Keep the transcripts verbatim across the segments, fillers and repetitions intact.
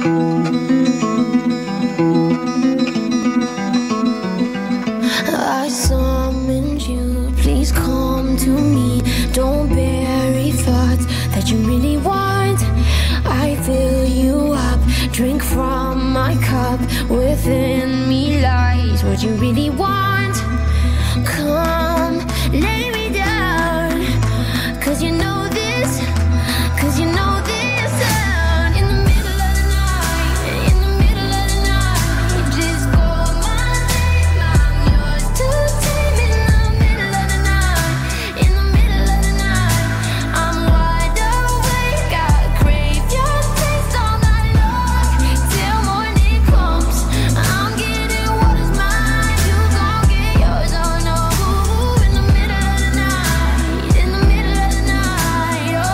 I summoned you, please come to me. Don't bury thoughts that you really want. I fill you up, drink from my cup. Within me lies what you really want. Come, lay me down, cause you know this, cause you know this sound. In the middle of the night, in the middle of the night, just call my name, I'm yours to tame. In the middle of the night, in the middle of the night, I'm wide awake, I crave your taste all night long, till morning comes. I'm getting what is mine, you gon' get yours, oh no. In the middle of the night, in the middle of the night, oh.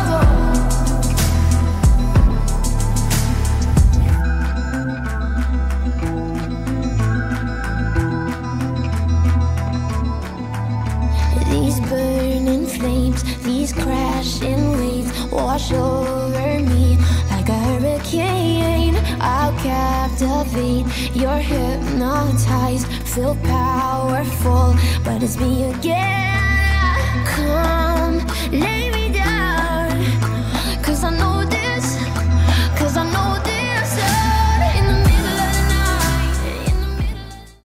These burning flames, these crashing waves wash over me like a hurricane. I'll captivate, you're hypnotized, feel powerful, but it's me again. Come,